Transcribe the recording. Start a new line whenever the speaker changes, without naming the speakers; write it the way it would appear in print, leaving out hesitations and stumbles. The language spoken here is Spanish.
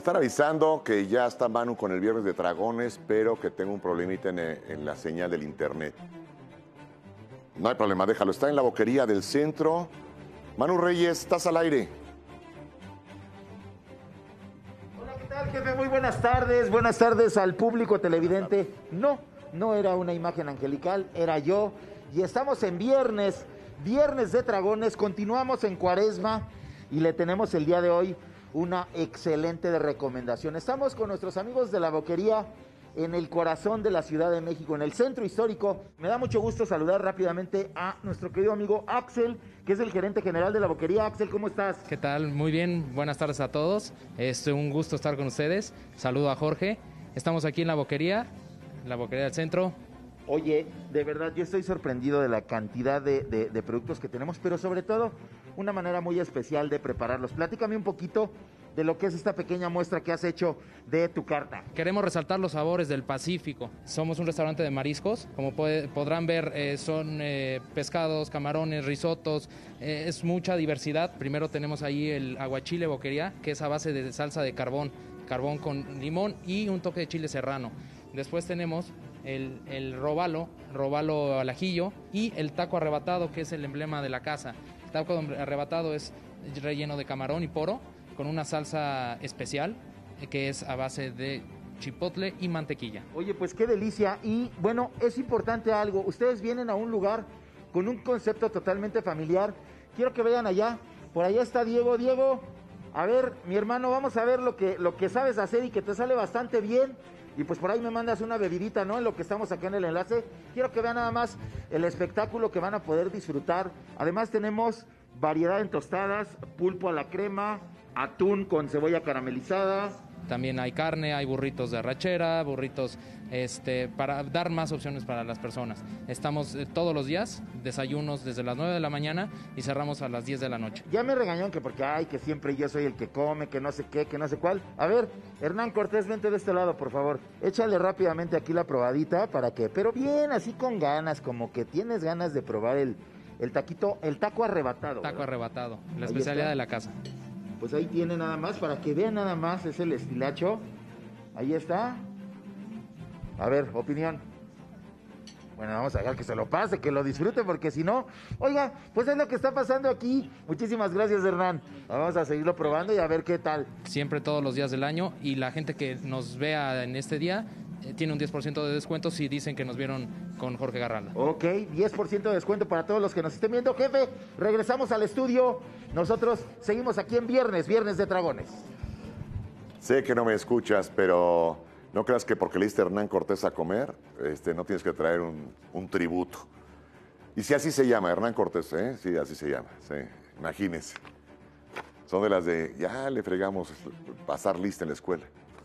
Están avisando que ya está Manu con el Viernes de Dragones, pero que tengo un problemita en la señal del internet. No hay problema, déjalo. Está en la Boquería del Centro. Manu Reyes, estás al aire.
Hola, ¿qué tal, jefe? Muy buenas tardes. Buenas tardes al público televidente. No era una imagen angelical, era yo. Y estamos en Viernes de Dragones. Continuamos en Cuaresma y le tenemos el día de hoy una excelente recomendación. Estamos con nuestros amigos de la Boquería en el corazón de la Ciudad de México, en el centro histórico. Me da mucho gusto saludar rápidamente a nuestro querido amigo Axel, que es el gerente general de la Boquería. Axel, ¿cómo estás?
¿Qué tal? Muy bien, buenas tardes a todos. Es un gusto estar con ustedes. Saludo a Jorge. Estamos aquí en la Boquería del Centro.
Oye, de verdad, yo estoy sorprendido de la cantidad de productos que tenemos, pero sobre todo, una manera muy especial de prepararlos. Platícame un poquito de lo que es esta pequeña muestra que has hecho de tu carta.
Queremos resaltar los sabores del Pacífico. Somos un restaurante de mariscos. Como podrán ver, son pescados, camarones, risotos. Es mucha diversidad. Primero tenemos ahí el aguachile Boquería, que es a base de salsa de carbón con limón y un toque de chile serrano. Después tenemos el robalo al ajillo y el taco arrebatado, que es el emblema de la casa. El taco arrebatado es relleno de camarón y poro con una salsa especial que es a base de chipotle y mantequilla.
Oye, pues qué delicia. Y bueno, es importante algo. Ustedes vienen a un lugar con un concepto totalmente familiar. Quiero que vean allá. Por allá está Diego. Diego, a ver, mi hermano, vamos a ver lo que sabes hacer y que te sale bastante bien. Y pues por ahí me mandas una bebidita, ¿no? En lo que estamos acá en el enlace. Quiero que vean nada más el espectáculo que van a poder disfrutar. Además tenemos variedad en tostadas, pulpo a la crema, atún con cebolla caramelizada.
También hay carne, hay burritos de arrachera, burritos para dar más opciones para las personas. Estamos todos los días, desayunos desde las 9 de la mañana y cerramos a las 10 de la noche.
Ya me regañaron que porque que siempre yo soy el que come, que no sé qué, que no sé cuál. A ver, Hernán Cortés, vente de este lado, por favor. Échale rápidamente aquí la probadita para que, pero bien, así con ganas, como que tienes ganas de probar el taco arrebatado.
Taco arrebatado, la
Ahí
especialidad
está.
de la casa.
Pues ahí tiene nada más, para que vean nada más, es el estilacho. Ahí está. A ver, opinión. Bueno, vamos a dejar que se lo pase, que lo disfrute, porque si no, oiga, pues es lo que está pasando aquí. Muchísimas gracias, Hernán. Vamos a seguirlo probando y a ver qué tal.
Siempre todos los días del año, y la gente que nos vea en este día tiene un 10% de descuento si dicen que nos vieron con Jorge Garralda.
Ok, 10% de descuento para todos los que nos estén viendo. Jefe, regresamos al estudio. Nosotros seguimos aquí en Viernes de Dragones.
Sé que no me escuchas, pero no creas que porque le diste a Hernán Cortés a comer, no tienes que traer un tributo. Y si así se llama, Hernán Cortés, ¿eh? Sí, así se llama, sí, imagínense. Son de las de, ya le fregamos pasar lista en la escuela.